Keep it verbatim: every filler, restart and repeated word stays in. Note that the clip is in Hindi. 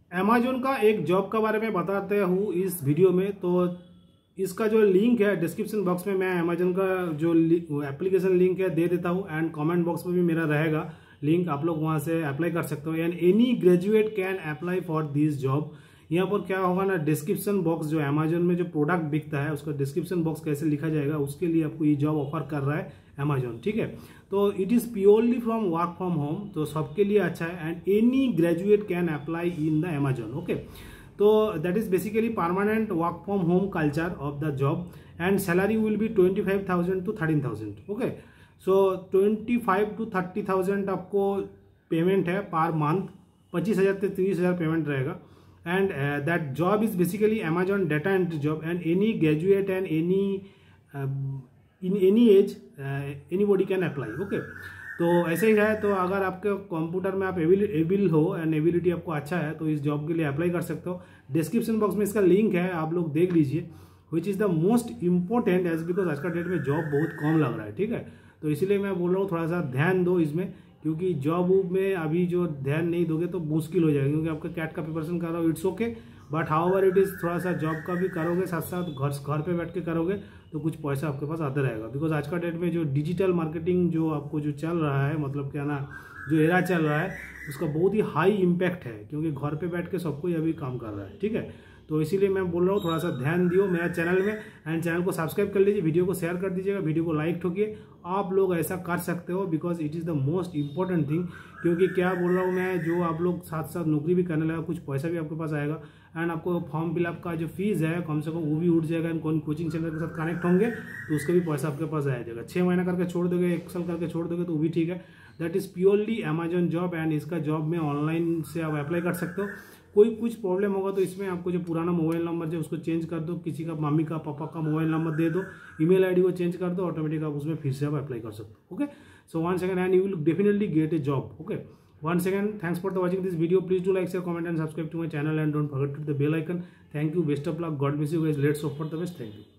अमेजोन का एक जॉब के बारे में बताते हूँ इस वीडियो में। तो इसका जो लिंक है डिस्क्रिप्शन बॉक्स में मैं अमेजोन का जो एप्लीकेशन लिंक है दे देता हूँ, एंड कमेंट बॉक्स में भी मेरा रहेगा लिंक, आप लोग वहाँ से अप्लाई कर सकते हो। And any graduate can apply for this job. यहाँ पर क्या होगा ना, डिस्क्रिप्शन बॉक्स जो अमेजोन में जो प्रोडक्ट बिकता है उसका डिस्क्रिप्शन बॉक्स कैसे लिखा जाएगा, उसके लिए आपको ये जॉब ऑफर कर रहा है अमेजोन, ठीक है। तो it is purely from work from home, तो सबके लिए अच्छा है। And any graduate can apply in the Amazon, okay. तो that is basically permanent work from home culture of the job, and salary will be twenty five thousand to thirteen thousand, okay. So twenty five to thirty thousand आपको पेमेंट है पर मंथ, पच्चीस हजार से तीस हजार पेमेंट रहेगा। And that job is basically Amazon data entry job, and any graduate and any in any age any body can apply, okay. तो ऐसे ही है। तो अगर आपके कंप्यूटर में आप एबिल हो एंड एबिलिटी आपको अच्छा है तो इस जॉब के लिए अप्लाई कर सकते हो। डिस्क्रिप्शन बॉक्स में इसका लिंक है, आप लोग देख लीजिए। Which is the most important age because आज का डेट में जॉब बहुत कम लग रहा है, ठीक है। तो इसीलिए मैं बोल रहा हूँ थोड़ा सा ध्यान दो इसमें, क्योंकि जॉब में अभी जो ध्यान नहीं दोगे तो मुश्किल हो जाएगा। क्योंकि आपका कैट का प्रिपरेशन कर रहा हो, it's okay, but however it is थोड़ा सा जॉब का भी करोगे साथ साथ, घर घर पे बैठ के करोगे तो कुछ पैसा आपके पास आता रहेगा। बिकॉज आज का डेट में जो डिजिटल मार्केटिंग जो आपको जो चल रहा है, मतलब क्या ना, जो एरा चल रहा है उसका बहुत ही हाई इम्पैक्ट है, क्योंकि घर पे बैठ के सब कोई अभी काम कर रहा है, ठीक है। तो इसीलिए मैं बोल रहा हूँ थोड़ा सा ध्यान दियो मेरा चैनल में, एंड चैनल को सब्सक्राइब कर लीजिए, वीडियो को शेयर कर दीजिएगा, वीडियो को लाइक ठोकिए। आप लोग ऐसा कर सकते हो because it is the most important thing. क्योंकि क्या बोल रहा हूँ मैं, जो आप लोग साथ साथ नौकरी भी करने लगा, कुछ पैसा भी आपके पास आएगा, एंड आपको फॉर्म फिलअप का जो फीस है कम से कम वो भी उठ जाएगा। एंड कौन कोचिंग सेंटर के साथ कनेक्ट होंगे तो उसका भी पैसा आपके पास आ जाएगा। छः महीना करके छोड़ दोगे, एक साल करके छोड़ दोगे तो वो भी ठीक है। That is purely Amazon job, and इसका जॉब में ऑनलाइन से आप अप्लाई कर सकते हो। कोई कुछ प्रॉब्लम होगा तो इसमें आपको जो पुराना मोबाइल नंबर है उसको चेंज कर दो, किसी का मम्मी का पापा का मोबाइल नंबर दे दो, ईमेल आईडी को चेंज कर दो, ऑटोमेटिक आप उसमें फिर से आप अप्लाई कर सकते हो, okay. So one second and you will definitely get a job, okay. One second, thanks for the watching this video, please do like share comment and subscribe to my channel and don't forget to the bell icon. Thank you, best of luck, God bless you guys, let's hope for the best, thank you.